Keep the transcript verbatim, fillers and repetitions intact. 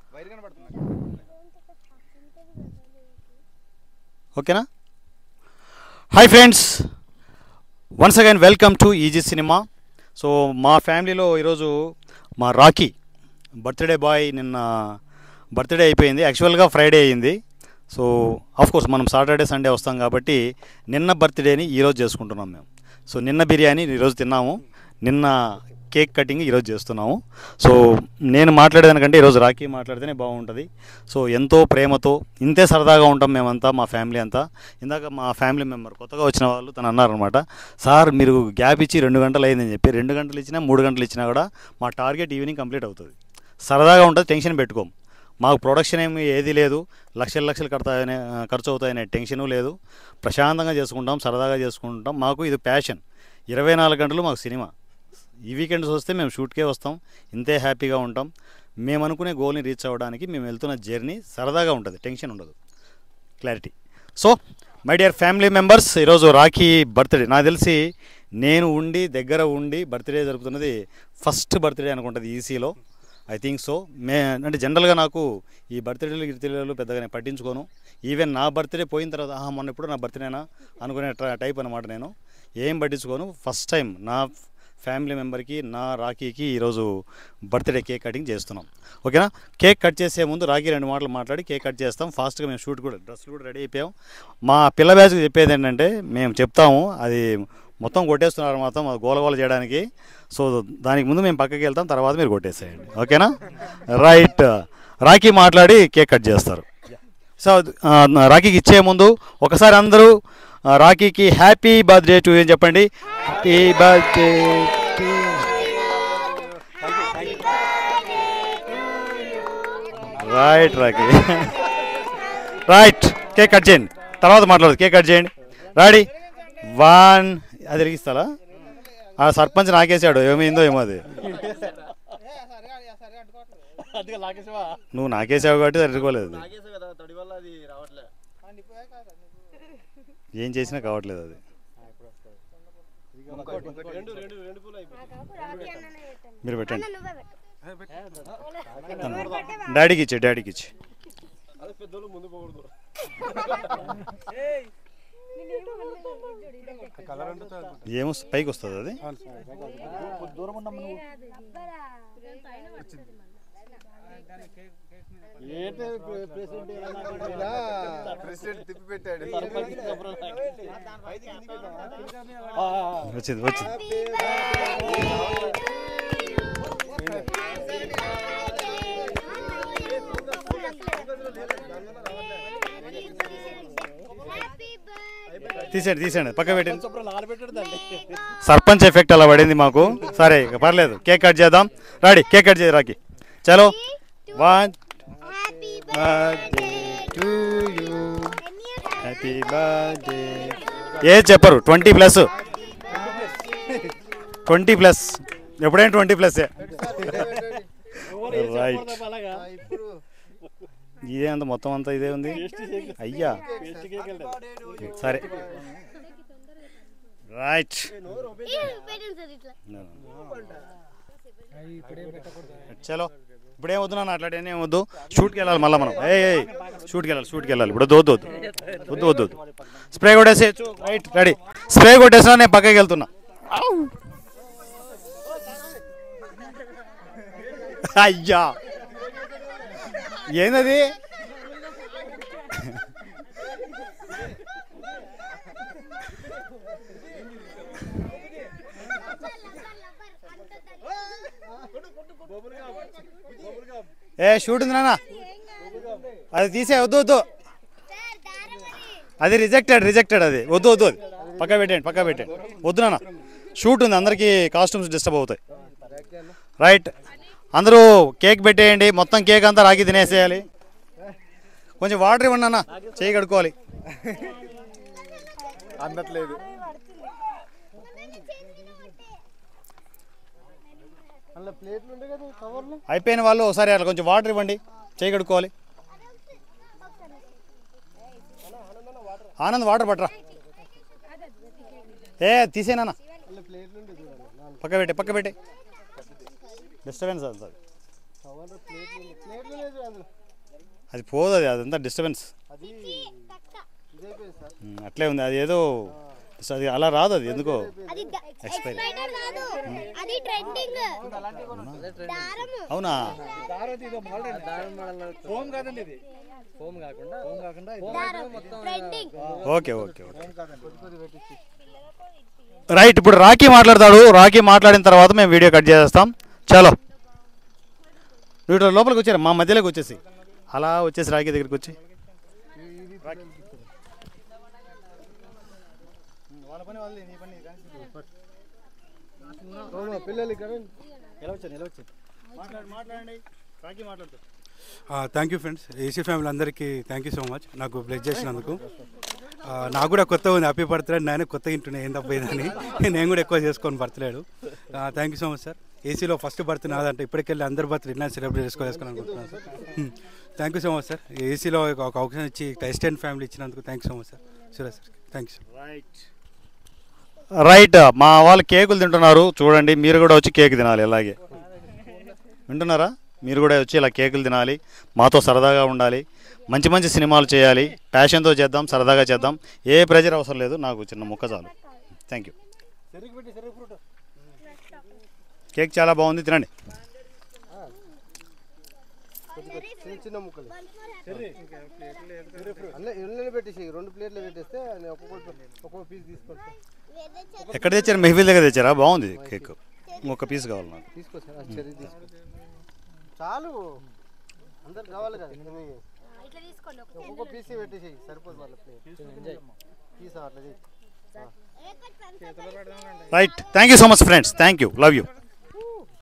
ఓకేనా? Hi friends, once again welcome to easy cinema. So మా ఫ్యామిలీలో ఈరోజు మా రాకీ బర్త్డే బాయ్ నిన్న బర్త్డే అయిపోయింది. యాక్చువల్గా ఫ్రైడే అయ్యింది. సో ఆఫ్కోర్స్ మనం సాటర్డే సండే వస్తాం కాబట్టి నిన్న బర్త్డేని ఈరోజు చేసుకుంటున్నాం మేము. సో నిన్న బిర్యానీ ఈరోజు తిన్నాము, నిన్న కేక్ కటింగ్ ఈరోజు చేస్తున్నాము. సో నేను మాట్లాడేదానికంటే ఈరోజు రాకీ మాట్లాడితేనే బాగుంటుంది. సో ఎంతో ప్రేమతో ఇంతే సరదాగా ఉంటాం మేమంతా, మా ఫ్యామిలీ అంతా. ఇందాక మా ఫ్యామిలీ మెంబర్ కొత్తగా వచ్చిన వాళ్ళు తను అన్నారనమాట, సార్ మీరు గ్యాప్ ఇచ్చి రెండు గంటలు అయిందని చెప్పి. రెండు గంటలు ఇచ్చినా మూడు గంటలు ఇచ్చినా కూడా మా టార్గెట్ ఈవినింగ్ కంప్లీట్ అవుతుంది. సరదాగా ఉంటుంది, టెన్షన్ పెట్టుకోము. మాకు ప్రొడక్షన్ ఏమి ఏది లేదు, లక్షల లక్షలు కడతాయనే ఖర్చు అవుతాయనే టెన్షను లేదు. ప్రశాంతంగా చేసుకుంటాం, సరదాగా చేసుకుంటాం. మాకు ఇది ప్యాషన్. ఇరవై నాలుగు గంటలు మాకు సినిమా. ఈ వీకెండ్స్ వస్తే మేము షూట్కే వస్తాం, ఇంతే హ్యాపీగా ఉంటాం. మేము అనుకునే గోల్ని రీచ్ అవ్వడానికి మేము వెళ్తున్న జర్నీ సరదాగా ఉంటుంది, టెన్షన్ ఉండదు. Clarity. So my dear family members, ఈరోజు రాఖీ బర్త్డే. నాకు తెలిసి నేను ఉండి దగ్గర ఉండి బర్త్డే జరుపుతున్నది ఫస్ట్ బర్త్డే అనుకుంటుంది ఈసీలో. I think so. మే అంటే జనరల్గా నాకు ఈ బర్త్డేలు గిర్తిలు పెద్దగా నేను పట్టించుకోను. ఈవెన్ నా బర్త్డే పోయిన తర్వాత ఆహా మొన్న ఎప్పుడు నా బర్త్డేనా అనుకునే టైప్ అనమాట. నేను ఏం పట్టించుకోను. ఫస్ట్ టైం నా ఫ్యామిలీ మెంబర్కి, నా రాఖీకి ఈరోజు బర్త్డే కేక్ కటింగ్ చేస్తున్నాం. ఓకేనా? కేక్ కట్ చేసే ముందు రాఖీ రెండు మాటలు మాట్లాడి కేక్ కట్ చేస్తాం. ఫాస్ట్గా మేము షూట్ కూడా డ్రెస్సులు కూడా రెడీ అయిపోయాం. మా పిల్ల బ్యాచ్కి చెప్పేది ఏంటంటే మేము చెప్తాము, అది మొత్తం కొట్టేస్తున్నారు మొత్తం గోలగోల చేయడానికి. సో దానికి ముందు మేము పక్కకి వెళ్తాం, తర్వాత మీరు కొట్టేసేయండి. ఓకేనా? రైట్. రాఖీ మాట్లాడి కేక్ కట్ చేస్తారు. సో రాఖీకి ఇచ్చే ముందు ఒకసారి అందరూ రాఖీకి హ్యాపీ బర్త్డే టు ఏం చెప్పండి. Happy birthday. Right Rakhi. Right. Cake cut చేయండి, తర్వాత మాట్లాడదు. కేక్ కట్ చేయండి. రెడీ? వన్. అది వెలిగిస్తారా? ఆ సర్పంచ్ నాకేసాడు, ఏమైందో ఏమో అది. నువ్వు నాకేసావు కాబట్టి సరిపోలేదు. ఏం చేసినా కావట్లేదు అది. మీరు పెట్టండి. డాడీకి ఇచ్చే, డాడీకి ఇచ్చి. ఏమో పైకి వస్తుంది అది. వచ్చింది వచ్చింది. తీసేయండి తీసేయండి, పక్క పెట్టండి. సర్పంచ్ ఎఫెక్ట్ అలా పడింది మాకు. సరే పర్లేదు, కేక్ కట్ చేద్దాం. రెడీ? కేక్ కట్ చేయ రాకి. చలో. వన్. Happy birthday. ఏ చెప్పరు, ట్వంటీ ప్లస్ ట్వంటీ ప్లస్ ఎప్పుడైనా ట్వంటీ ప్లస్. రైట్. ఇదే అంత మొత్తం అంతా ఇదే ఉంది. అయ్యా సరే. రైట్. చలో. ఇప్పుడు ఏం వద్దు నాన్న, అట్లాంటి ఏం వద్దు. షూట్కి వెళ్ళాలి మళ్ళీ మనం. ఏ షూట్కి వెళ్ళాలి, షూట్కి వెళ్ళాలి. ఇప్పుడు వద్దు వద్దు వద్దు వద్దు వద్దు. స్ప్రే కొట్టేసి. రైట్. రెడీ. స్ప్రే కొట్టేసినా నేను పక్కకి వెళ్తున్నా. అయ్యా ఏందది? ఏ షూట్ ఉంది నాన్న, అది తీసే. వద్దు వద్దు, అది రిజెక్టెడ్ రిజెక్టెడ్ అది వద్దు వద్దు. అది పక్క పెట్టండి, పక్క పెట్టండి. వద్దు నాన్న, షూట్ ఉంది, అందరికీ కాస్ట్యూమ్స్ డిస్టర్బ్ అవుతాయి. రైట్. అందరూ కేక్ పెట్టేయండి. మొత్తం కేక్ అంతా రాగి తినేసేయాలి. కొంచెం వాటర్ ఇవ్వండి అన్న, చేయి కడుక్కోవాలి. అందట్లేదు. అయిపోయిన వాళ్ళు ఒకసారి అలా కొంచెం వాటర్ ఇవ్వండి, చేయి కడుక్కోవాలి. ఆనంద్ వాటర్ పట్టరా. ఏ తీసేనా, పక్క పెట్టే పక్క పెట్టే. Disturbance sir. అది పోదు, అది అదంతా డిస్టర్బెన్స్ అట్లే ఉంది. అది ఏదో అది అలా రాదు, అది ఎందుకో ఎక్స్పైరీ. అవునా? Okay okay okay right. ఇప్పుడు రాకీ మాట్లాడతాడు. రాకీ మాట్లాడిన తర్వాత మేము వీడియో కట్ చేసేస్తాం. చలో వీటిలో లోపలికి వచ్చారు, మా మధ్యలోకి వచ్చేసి అలా వచ్చేసి రాకీ దగ్గరికి వచ్చి thank you friends, EC family అందరికీ థ్యాంక్ యూ సో మచ్ నాకు బ్లెస్ చేసినందుకు. నాకు కూడా కొత్త ఉంది హ్యాపీ బర్త్డే. నేను కొత్తగా ఇంటున్నా ఏం తప్పేదని నేను కూడా ఎక్కువ చేసుకొని బర్త్డేడు. Thank you so much sir. ఏసీలో ఫస్ట్ బర్త్ నాదంటే ఇప్పటికెళ్ళి అందరి బర్త్డే ఇన్నా సెలబ్రేట్ చేసుకోవాలని అనుకుంటున్నాను సార్. Thank you so much sir. ఏసీలో ఒక అవకాశం ఇచ్చి టెస్ట్ అండ్ ఫ్యామిలీ ఇచ్చినందుకు thank you so much sir. Suresh sir thank you sir. Right right మా వాళ్ళు కేకులు తింటున్నారు చూడండి, మీరు కూడా వచ్చి కేక్ తినాలి. ఇలాగే వింటున్నారా? మీరు కూడా వచ్చి ఇలా కేకులు తినాలి, మాతో సరదాగా ఉండాలి, మంచి మంచి సినిమాలు చేయాలి, ప్యాషన్తో చేద్దాం, సరదాగా చేద్దాం. ఏ ప్రెజర్ అవసరం లేదు, నాకు చిన్న ముక్క చాలు. Thank you. కేక్ చాలా బాగుంది, తినండి. చిన్న ముక్కలు పెట్టేసి రెండు ప్లేట్లు పెట్టేస్తే ఒక్కొక్క పీస్ తీసుకొస్తా. ఎక్కడ తెచ్చారు? మెహఫిల్ దగ్గర తెచ్చారా? బాగుంది కేక్, ఒక పీస్ కావాలి నాకు. తీసుకొచ్చారు చాలు, అందరు కావాలి కదా. ఒక్కొక్క పీస్ పెట్టేసి సరిపోదు వాళ్ళ పీస్ అట్లా. Right. Thank you so much friends, thank you, love you.